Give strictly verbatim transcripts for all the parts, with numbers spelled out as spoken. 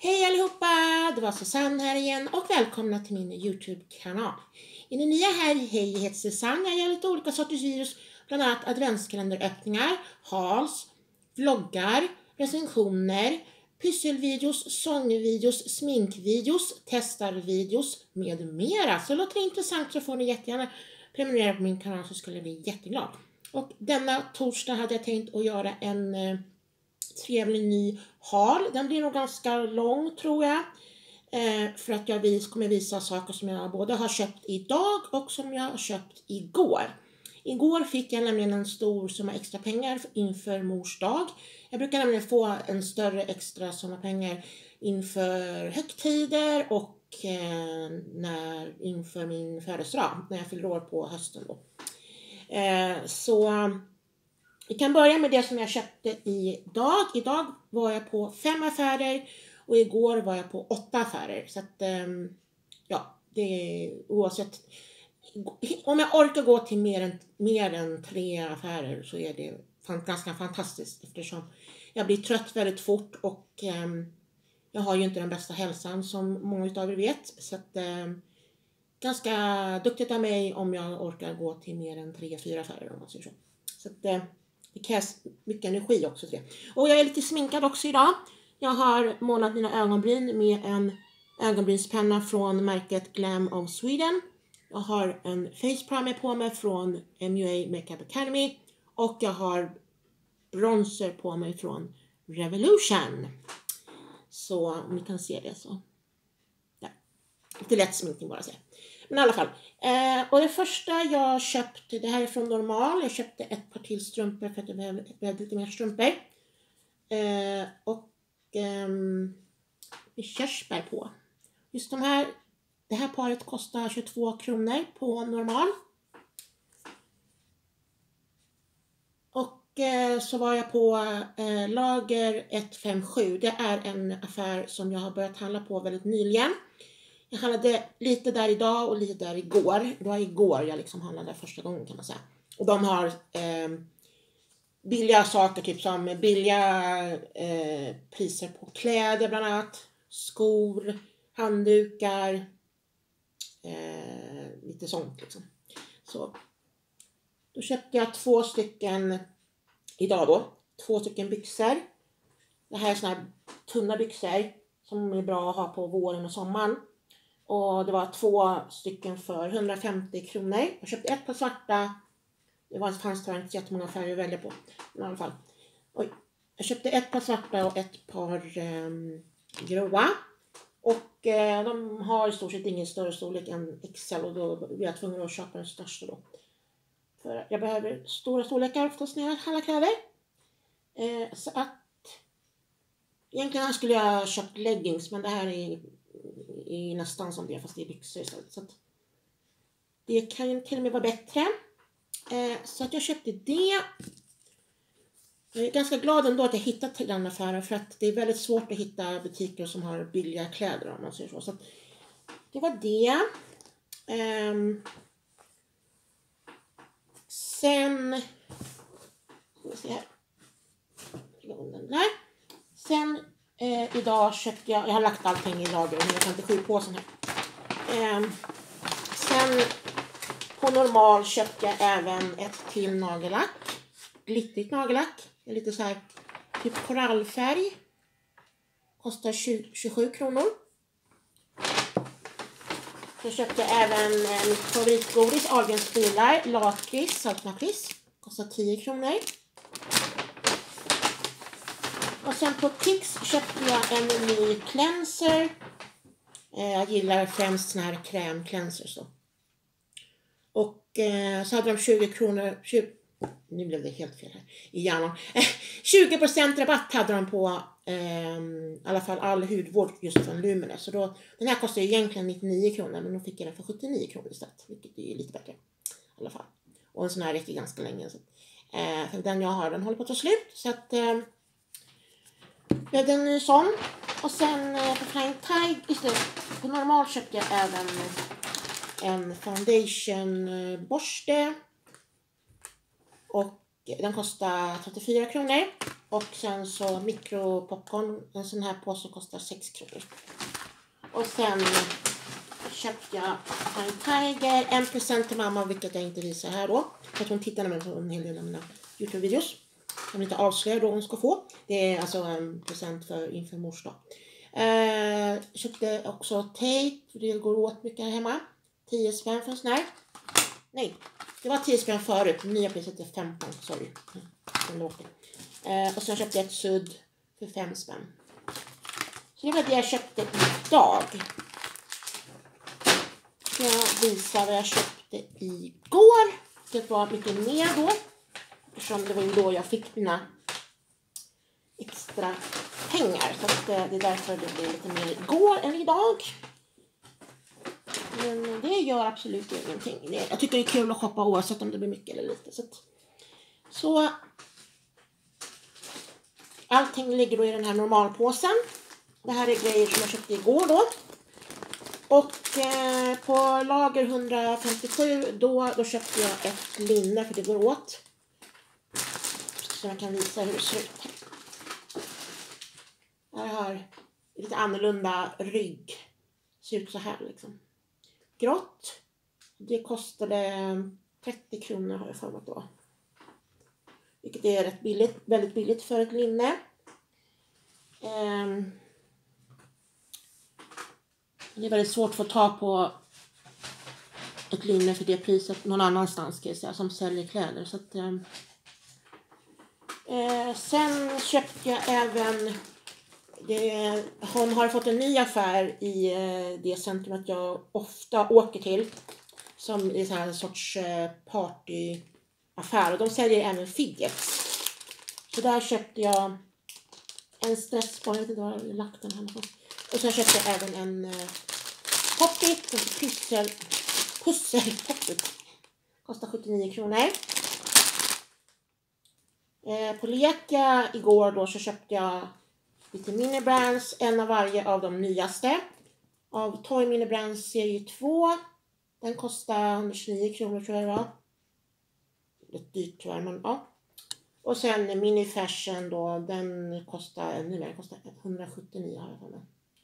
Hej allihopa, det var Susanne här igen och välkomna till min YouTube-kanal. Är ni nya här, hej, jag heter Susanne. Jag gör lite olika sorters videos, bland annat adventskalenderöppningar, hauls, vloggar, recensioner, pysselvideos, sångvideos, sminkvideos, testarvideos med mera. Så låter det intressant så får ni jättegärna prenumerera på min kanal, så skulle jag bli jätteglad. Och denna torsdag hade jag tänkt att göra en eh, trevlig ny haul. Den blir nog ganska lång tror jag. Eh, för att jag vis, kommer visa saker som jag både har köpt idag och som jag har köpt igår. Igår fick jag nämligen en stor summa extra pengar inför mors dag. Jag brukar nämligen få en större extra summa pengar inför högtider och eh, när, inför min födelsedag. När jag fyller år på hösten då. Eh, så vi kan börja med det som jag köpte idag. Idag var jag på fem affärer och igår var jag på åtta affärer. Så att, ja, det är oavsett. Om jag orkar gå till mer än, mer än tre affärer så är det ganska fantastiskt. Eftersom jag blir trött väldigt fort och um, jag har ju inte den bästa hälsan som många av er vet. Så att, um, ganska duktigt av mig om jag orkar gå till mer än tre, fyra affärer om man säger så. Så att, uh, det krävs mycket energi också till det. Och jag är lite sminkad också idag. Jag har målat mina ögonbryn med en ögonbrynspenna från märket Glam of Sweden. Jag har en face primer på mig från M U A Makeup Academy. Och jag har bronzer på mig från Revolution. Så om ni kan se det så. Ja. Lite lätt sminkning bara säga. Men i alla fall. Eh, och det första jag köpte, det här är från Normal. Jag köpte ett par till strumpor för att jag behövde, behövde lite mer strumpor. Eh, och eh, med körsbär på. Just de här, det här paret kostar tjugotvå kronor på Normal. Och eh, så var jag på eh, Lager ett fem sju. Det är en affär som jag har börjat handla på väldigt nyligen. Jag handlade lite där idag och lite där igår. Det var igår jag liksom handlade första gången kan man säga. Och de har eh, billiga saker, typ som billiga eh, priser på kläder bland annat. Skor, handdukar, eh, lite sånt liksom. Så då köpte jag två stycken idag då. Två stycken byxor. Det här är såna här tunna byxor som är bra att ha på våren och sommaren. Och det var två stycken för hundrafemtio kronor. Jag köpte ett par svarta. Det var, fanns tyvärr inte jättemånga färger att välja på. Men i alla fall. Oj. Jag köpte ett par svarta och ett par eh, gråa. Och eh, de har i stort sett ingen större storlek än X L. Och då blev jag tvungen att köpa den största då. För jag behöver stora storlekar oftast när jag handlar kläder. Eh, så att. Egentligen skulle jag ha köpt leggings. Men det här är... är nästan som det, fast det är byxor istället. Så att det kan ju till och med vara bättre. Eh, så att jag köpte det. Jag är ganska glad ändå att jag hittat till den affären. För att det är väldigt svårt att hitta butiker som har billiga kläder om man säger så. Så att det var det. Eh, sen... Ska vi se här. Den där. Sen... Eh, idag köpte jag, jag har lagt allting i lager, hundrafemtiosju påsen här. Eh, sen på Normal köpte jag även ett till nagellack. Glittrigt nagellack. Lite så här typ korallfärg. Kostar tjugosju kronor. Så köpte jag även eh, mitt favoritgodis, Ahlgrens bilar, lakrits, saltlakrits. Kostar tio kronor. Och sen på Kicks köpte jag en ny cleanser. Jag gillar främst såna här krämcleansers då. Och eh, så hade de tjugo kronor. tjugo, nu blev det helt fel här i hjärnan. tjugo procent rabatt hade de på eh, i alla fall all hudvård just från Lumene. Så då, den här kostar egentligen nittionio kronor. Men då fick jag den för sjuttionio kronor istället. Vilket är lite bättre i alla fall. Och en sån här räcker ganska länge. Så. Eh, för den jag har, den håller på att ta slut. Så att... Eh, jag hade en ny sån. Och sen eh, på Flying Tide istället. På Normal köpte jag även en foundation eh, borste. Och den kostar trettiofyra kronor. Och sen så mikropopcorn. En sån här påse kostar sex kronor. Och sen köpte jag en Tiger. En present till mamma, vilket jag inte visar här då. För att hon tittar med på en hel del av mina YouTube-videos. Jag vill inte avslöja då hon ska få. Det är alltså en present för inför mors dag. Eh, köpte också tejp. Det går åt mycket här hemma. tio spänn för en sån här. Nej, det var tio spänn förut. Nya priset är femton. Sorry. Eh, och sen köpte jag ett sudd för fem spänn. Så det var det jag köpte idag. Jag visar vad jag köpte igår. Det var mycket mer då. Eftersom det var ju då jag fick mina extra pengar. Så att det är därför det blir lite mer igår än idag. Men det gör absolut ingenting. Jag tycker det är kul att shoppa oavsett om det blir mycket eller lite. Så, att, så allting ligger då i den här normalpåsen. Det här är grejer som jag köpte igår då. Och eh, på lager hundrafemtiosju då, då köpte jag ett linne för det går åt. Så jag kan visa hur det ser ut. Jag har lite annorlunda rygg. Ser ut så här liksom. Grått. Det kostade trettio kronor har jag för mig då. Vilket är rätt billigt, väldigt billigt för ett linne. Um, det är väldigt svårt att få ta på ett linne för det priset någon annanstans ska jag säga, som säljer kläder. Så att, um, uh, sen köpte jag även... Det, hon har fått en ny affär i uh, det centrumet jag ofta åker till. Som är så här en sorts uh, partyaffär. Och de säljer även fidgets. Så där köpte jag en stressboll. Jag vet inte var jag har lagt den här. Och sen köpte jag även en uh, poppit. En pussel. Pussel poppit. Kostar sjuttionio kronor. Uh, på Leka igår då så köpte jag lite minibrands. En av varje av de nyaste. Av Toy Minibrands serie två. Den kostar hundratjugonio kronor tror jag det var. Lite dyrt tror jag, men ja. Och sen Mini Fashion då. Den kostar, nu den kostar hundrasjuttionio har jag för mig.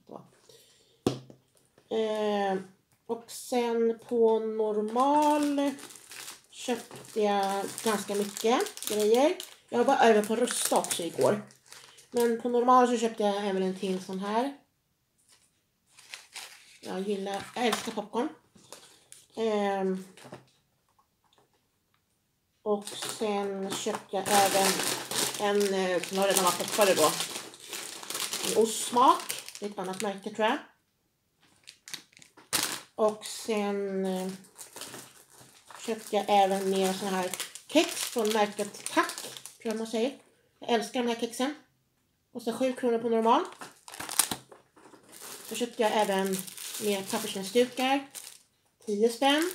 Eh, och sen på normal köpte jag ganska mycket grejer. Jag var över på Rusta också igår. Men på normal så köpte jag även en till sån här. Jag gillar, jag älskar popcorn. Um, och sen köpte jag även en, som har redan varit poppade då. En ostsmak. Det är ett annat märke tror jag. Och sen uh, köpte jag även mer sån här kex från märket Tack. Tror jag man säger. Jag älskar de här kexen. Kostar sju kronor på normal. Så köpte jag även mer pappersnäsdukar. tio spänn.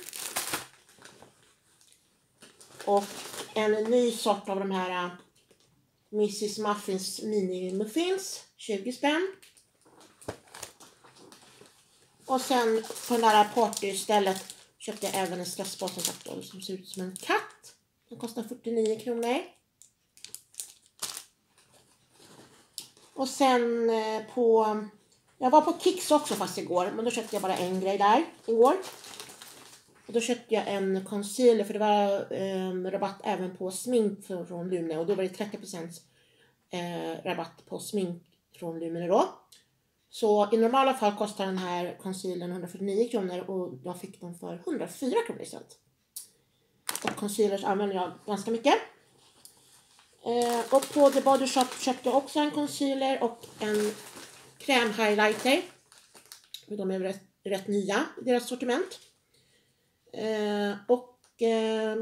Och en ny sort av de här uh, missus Muffins mini muffins. tjugo spänn. Och sen på det här partystället köpte jag även en stressboll som ser ut som en katt. Den kostar fyrtionio kronor. Och sen eh, på... Jag var på Kicks också fast igår. Men då köpte jag bara en grej där igår. Och då köpte jag en concealer. För det var eh, rabatt även på smink från Lumene. Och då var det trettio procent eh, rabatt på smink från Lumene då. Så i normala fall kostar den här concealern hundrafyrtionio kronor. Och jag fick den för hundrafyra kronor istället. Och concealers använder jag ganska mycket. Eh, och på The Body Shop köpte jag också en concealer och en krämhighlighter. De är rätt, rätt nya i deras sortiment. Eh, och eh,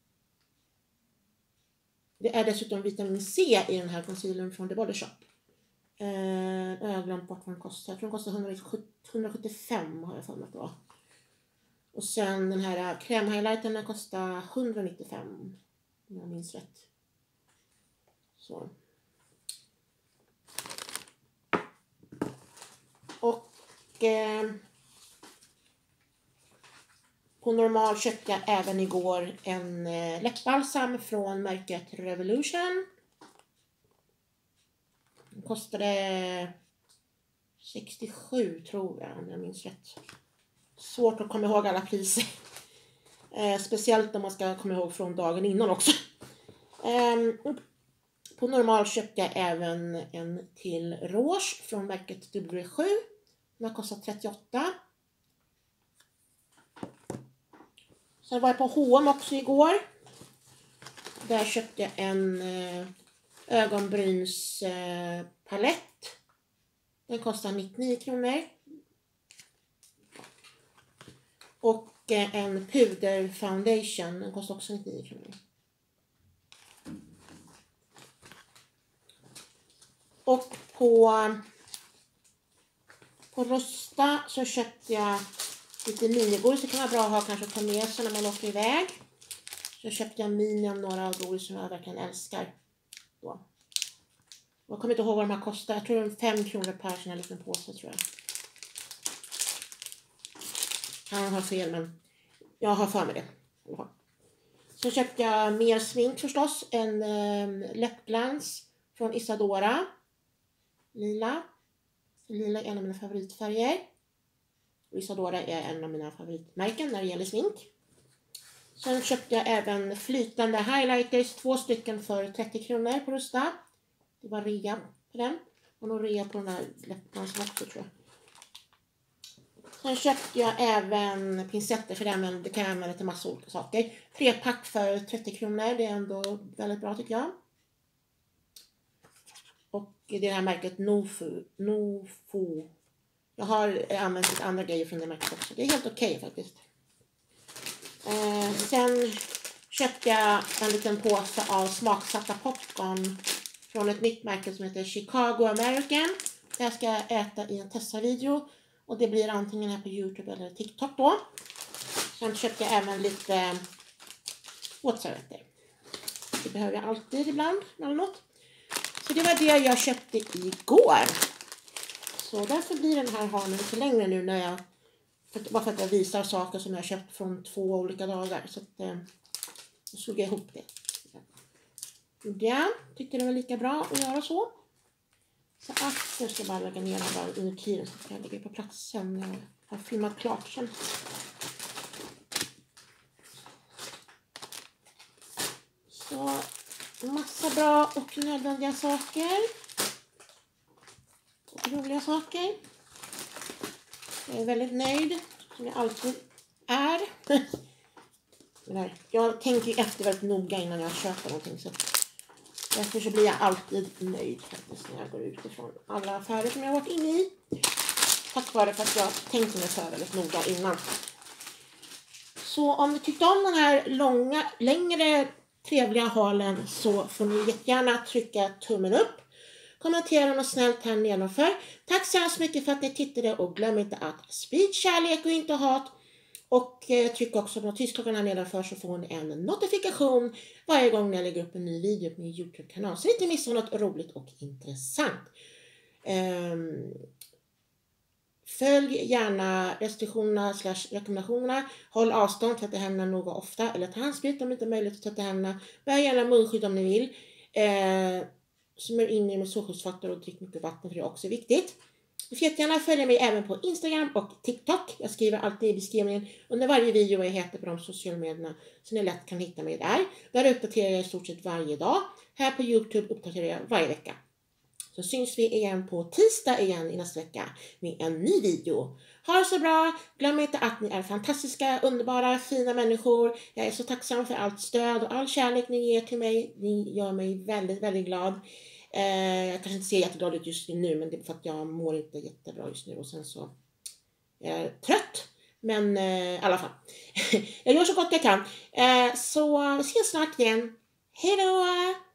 det är dessutom vitamin C i den här concealern från The Body Shop. Eh, jag har glömt bort vad den kostar. Jag tror den kostar hundrasjuttiofem har jag för mig att det var. Och sen den här krämhighlightern kostar hundranittiofem om jag minns rätt. Så. Och eh, på normal köpte jag även igår en eh, läppbalsam från märket Revolution. kostade sextiosju tror jag, om jag minns rätt. Svårt att komma ihåg alla priser. Eh, speciellt om man ska komma ihåg från dagen innan också. Eh, på normal köpte jag även en till rouge från märket W sju. Den har kostat trettioåtta. Sen var jag på H och M också igår. Där köpte jag en eh, ögonbrynspalett. Eh, Den kostar nittionio kronor. Och eh, en puder foundation. Den kostar också nittionio kronor. Och på, på Rusta så köpte jag lite minigodis. Det kan vara bra att ha kanske att ta med sig när man åker iväg. Så köpte jag mini om några av godis som jag verkligen älskar. Då. Jag kommer inte ihåg vad de här kostar. Jag tror det är fem kronor per sån här liten påse tror jag. Han har fel men jag har för mig det. Så köpte jag mer smink förstås. En eh, läppglans från Isadora. Lila. Lila är en av mina favoritfärger. Och Isadora är en av mina favoritmärken när det gäller smink. Sen köpte jag även flytande highlighters. Två stycken för trettio kronor på Rusta. Det var rea på den. Och nog rea på den här läppglansen också tror jag. Sen köpte jag även pincetter för den. Det kan jag använda till massa olika saker. Tre pack för trettio kronor. Det är ändå väldigt bra tycker jag. Och det är det här märket Nofu. Nofu. Jag har använt lite andra grejer från det märket också. Det är helt okej okay, faktiskt. Eh, sen köpte jag en liten påse av smaksatta popcorn. Från ett nytt märke som heter Chicago American. Det här ska jag äta i en testavideo. Och det blir antingen här på YouTube eller TikTok då. Sen köpte jag även lite våtservetter. Det behöver jag alltid ibland. Eller något. Så det var det jag köpte igår. Så därför blir den här hanen lite längre nu när jag... För, bara för att jag visar saker som jag köpt från två olika dagar. Så att, eh, jag slog jag ihop det. Ja, tyckte det var lika bra att göra så. Så att jag ska bara lägga ner den där under tiden så att jag lägger på plats sen när jag har filmat klart sen. Så massa bra och nödvändiga saker. Och roliga saker. Jag är väldigt nöjd som jag alltid är. Jag tänker efter väldigt noga innan jag köper någonting så därför så blir jag alltid nöjd faktiskt när jag går ut ifrån alla affärer som jag har varit inne i. Tack vare för att jag tänkte mig för väldigt noga innan. Så om ni tyckte om den här långa, längre trevliga halen så får ni jättegärna trycka tummen upp. Kommentera något snällt här nedanför. Tack så hemskt mycket för att ni tittade och glöm inte att sprid kärlek och inte hat. Och eh, tryck också på notisklockan här nedanför så får ni en notifikation varje gång jag lägger upp en ny video på min YouTube-kanal. Så ni inte missar något roligt och intressant. Um, följ gärna restriktionerna slash rekommendationerna. Håll avstånd, tvätta händerna noga ofta. Eller ta handsprit om det inte är möjligt att tvätta händerna. Bär gärna munskydd om ni vill. Uh, smörj in er med solskyddsfaktor och drick mycket vatten för det är också viktigt. Du får jättegärna följa mig även på Instagram och TikTok. Jag skriver alltid i beskrivningen under varje video vad jag heter på de sociala medierna. Så ni lätt kan hitta mig där. Där uppdaterar jag i stort sett varje dag. Här på YouTube uppdaterar jag varje vecka. Så syns vi igen på tisdag igen i nästa vecka med en ny video. Ha det så bra. Glöm inte att ni är fantastiska, underbara, fina människor. Jag är så tacksam för allt stöd och all kärlek ni ger till mig. Ni gör mig väldigt, väldigt glad. Eh, jag kanske inte ser jätteglad ut just nu men det är för att jag mår inte jättebra just nu och sen så är jag trött men eh, i alla fall jag gör så gott jag kan eh, så vi ses snart igen, hej då!